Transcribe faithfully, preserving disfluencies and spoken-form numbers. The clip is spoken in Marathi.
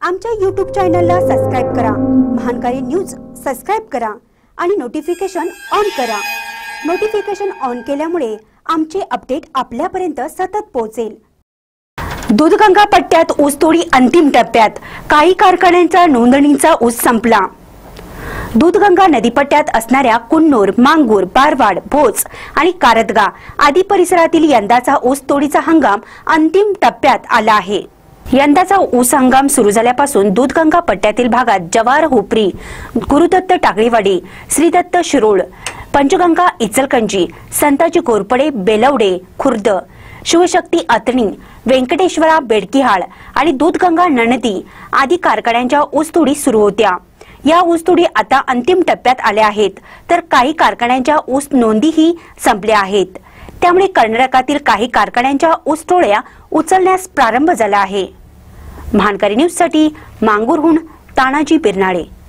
आमच्या यूट्यूब चॅनलला सबस्क्राइब करा, महानकारी न्यूज सबस्क्राइब करा आणि नोटिफिकेशन ऑन करा। नोटिफिकेशन ऑन केल्यामुळे आमचे अपडेट आपल्यापर्यंत सतत पोहोचेल। दूधगंगा पट्ट्यात ऊसतोडी अंतिम टप्प्यात, काही कारखान्यांचा नोंदणीचा ऊस संपला। दूधगंगा नदीपट्ट्यात असणाऱ्या कुन्नूर, मांगूर, बारवाड, भोज आणि कारदगा आदी परिसरातील यंदाचा ऊस तोडीचा हंगाम अंतिम टप्प्यात आला आहे। यंदाचा ऊस हंगाम सुरू झाल्यापासून दूधगंगा पट्ट्यातील भागात जवार हुपरी, गुरुदत्त टाकळीवाडी, श्रीदत्त शिरोळ, पंचगंगा इचलकंजी, संताजी कोरपडे, बेलवडे खुर्द, शिवशक्ती अतणी, व्यंकटेश्वरा बेडकिहाळ आणि दूधगंगा नणदी आदी कारखान्यांच्या ऊसतोडी सुरू होत्या। या ऊसतोडी आता अंतिम टप्प्यात आल्या आहेत, तर काही कारखान्यांच्या ऊस नोंदीही संपल्या आहेत। त्यामुळे कर्नाटकातील काही कारखान्यांच्या ऊस टोळ्या उचलण्यास प्रारंभ झाला आहे। महानकारी न्यूज साठी मांगूरहून तानाजी बिरनाळे।